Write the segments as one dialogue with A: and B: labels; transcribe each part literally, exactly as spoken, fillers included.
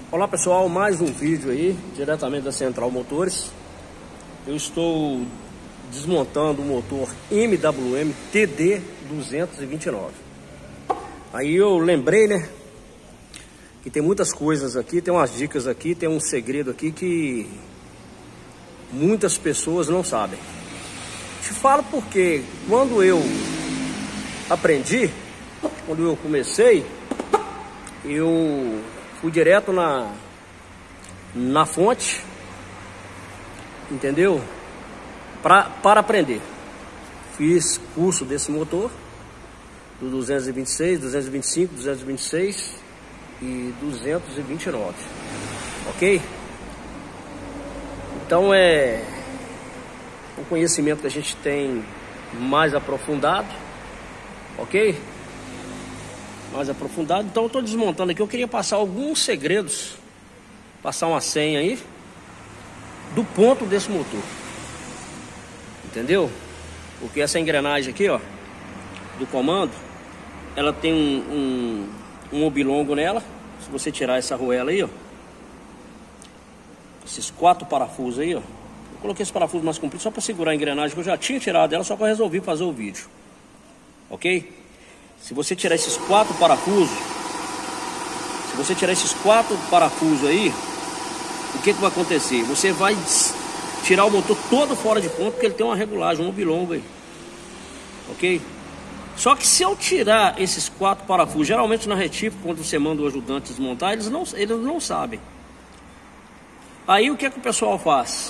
A: Olá pessoal, mais um vídeo aí, diretamente da Central Motores. Eu estou desmontando o motor M W M T D duzentos e vinte e nove. Aí eu lembrei, né, que tem muitas coisas aqui, tem umas dicas aqui, tem um segredo aqui que muitas pessoas não sabem. Te falo porque quando eu aprendi, quando eu comecei, eu fui direto na, na fonte, entendeu? Pra, para aprender. Fiz curso desse motor, do duzentos e vinte e seis, duzentos e vinte e cinco, duzentos e vinte e seis e duzentos e vinte e nove, ok? Então é um conhecimento que a gente tem mais aprofundado, ok? Mais aprofundado. Então eu estou desmontando aqui. Eu queria passar alguns segredos, passar uma senha aí do ponto desse motor, entendeu? Porque essa engrenagem aqui, ó, do comando, ela tem um, um, um oblongo nela. Se você tirar essa arruela aí, ó, esses quatro parafusos aí, ó, eu coloquei esse parafuso mais comprido só para segurar a engrenagem, que eu já tinha tirado ela, só que eu resolvi fazer o vídeo, ok? Se você tirar esses quatro parafusos, se você tirar esses quatro parafusos aí, o que que vai acontecer? Você vai tirar o motor todo fora de ponto, porque ele tem uma regulagem, um oblongo aí, ok? Só que se eu tirar esses quatro parafusos, geralmente na retífica, quando você manda o ajudante desmontar, eles não, eles não sabem. Aí o que que o pessoal faz?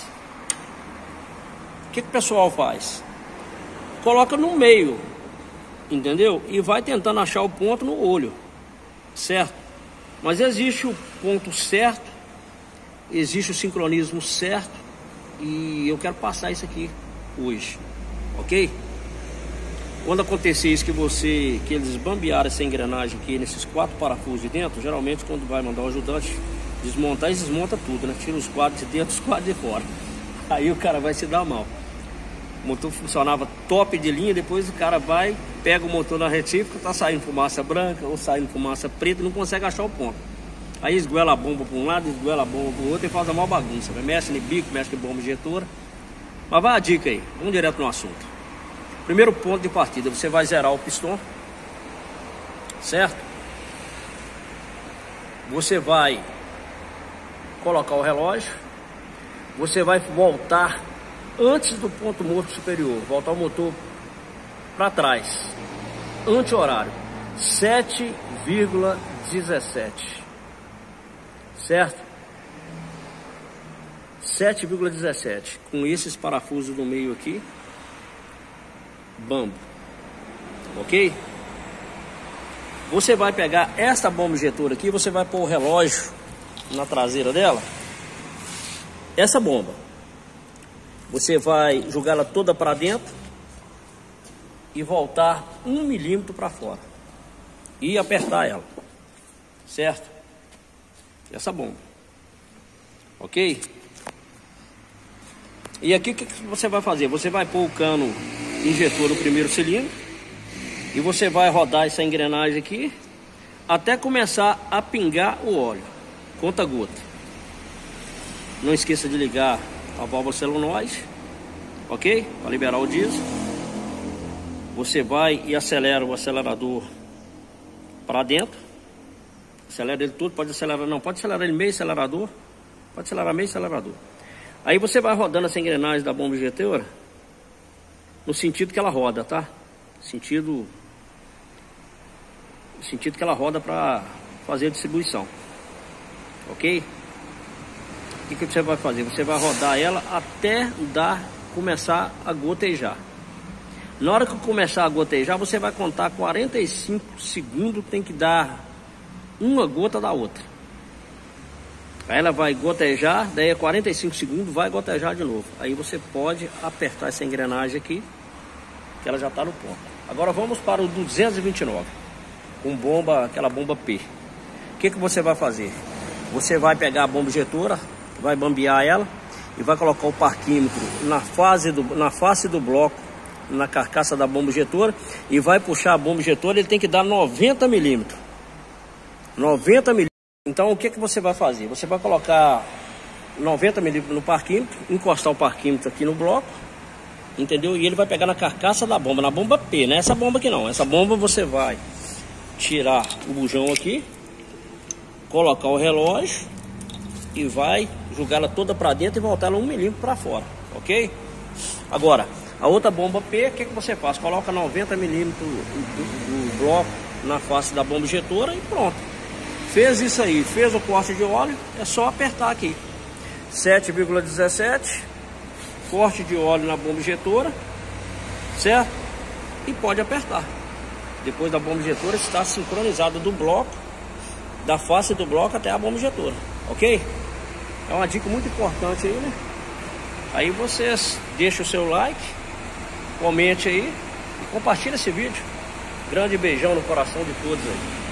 A: O que que o pessoal faz? Coloca no meio, entendeu? E vai tentando achar o ponto no olho, certo? Mas existe o ponto certo, existe o sincronismo certo, e eu quero passar isso aqui hoje, ok? Quando acontecer isso, que você, que eles bambearam essa engrenagem aqui nesses quatro parafusos de dentro, geralmente quando vai mandar o ajudante desmontar, eles desmontam tudo, né? Tira os quatro de dentro, os quatro de fora. Aí o cara vai se dar mal. O motor funcionava top de linha, depois o cara vai, pega o motor na retífica, tá saindo fumaça branca ou saindo fumaça preta, não consegue achar o ponto. Aí esguela a bomba para um lado, esguela a bomba para o outro e faz a maior bagunça, né? Mexe no bico, mexe em bomba injetora. Mas vai a dica aí, vamos direto no assunto. Primeiro ponto de partida, você vai zerar o pistão, certo? Você vai colocar o relógio, você vai voltar antes do ponto morto superior, voltar o motor para trás, anti-horário, sete vírgula dezessete, certo? sete vírgula dezessete, com esses parafusos no meio aqui, bambo, ok? Você vai pegar essa bomba injetora aqui, você vai pôr o relógio na traseira dela, essa bomba, você vai jogar ela toda para dentro e voltar um milímetro para fora e apertar ela, certo? Essa bomba, ok? E aqui o que você vai fazer? Você vai pôr o cano injetor no primeiro cilindro e você vai rodar essa engrenagem aqui até começar a pingar o óleo, conta gota. Não esqueça de ligar a válvula solenoide, ok? Para liberar o diesel. Você vai e acelera o acelerador para dentro, acelera ele todo, pode acelerar, não, pode acelerar ele meio acelerador, pode acelerar meio acelerador. Aí você vai rodando essa engrenagem da bomba injetora no sentido que ela roda, tá? Sentido, sentido que ela roda para fazer a distribuição, ok? O que que você vai fazer? Você vai rodar ela até dar, começar a gotejar. Na hora que começar a gotejar, você vai contar quarenta e cinco segundos, tem que dar uma gota da outra. Aí ela vai gotejar, daí a quarenta e cinco segundos vai gotejar de novo. Aí você pode apertar essa engrenagem aqui, que ela já está no ponto. Agora vamos para o duzentos e vinte e nove, com bomba, aquela bomba P. O que que você vai fazer? Você vai pegar a bomba injetora, vai bambear ela e vai colocar o parquímetro na, fase do, na face do bloco, na carcaça da bomba injetora, e vai puxar a bomba injetora. Ele tem que dar noventa milímetros noventa milímetros em Então o que que você vai fazer? Você vai colocar noventa milímetros no parquímetro, encostar o parquímetro aqui no bloco, entendeu? E ele vai pegar na carcaça da bomba, na bomba P, não é essa bomba aqui não. Essa bomba você vai tirar o bujão aqui, colocar o relógio e vai jogar ela toda para dentro e voltar ela um milímetro para fora, ok? Agora, a outra bomba P, o que que você faz? Coloca noventa milímetros do, do bloco na face da bomba injetora e pronto. Fez isso aí, fez o corte de óleo, é só apertar aqui. sete vírgula dezessete, corte de óleo na bomba injetora, certo? E pode apertar. Depois da bomba injetora está sincronizado do bloco, da face do bloco até a bomba injetora, ok? É uma dica muito importante aí, né? Aí vocês deixam o seu like, comente aí e compartilha esse vídeo. Grande beijão no coração de todos aí.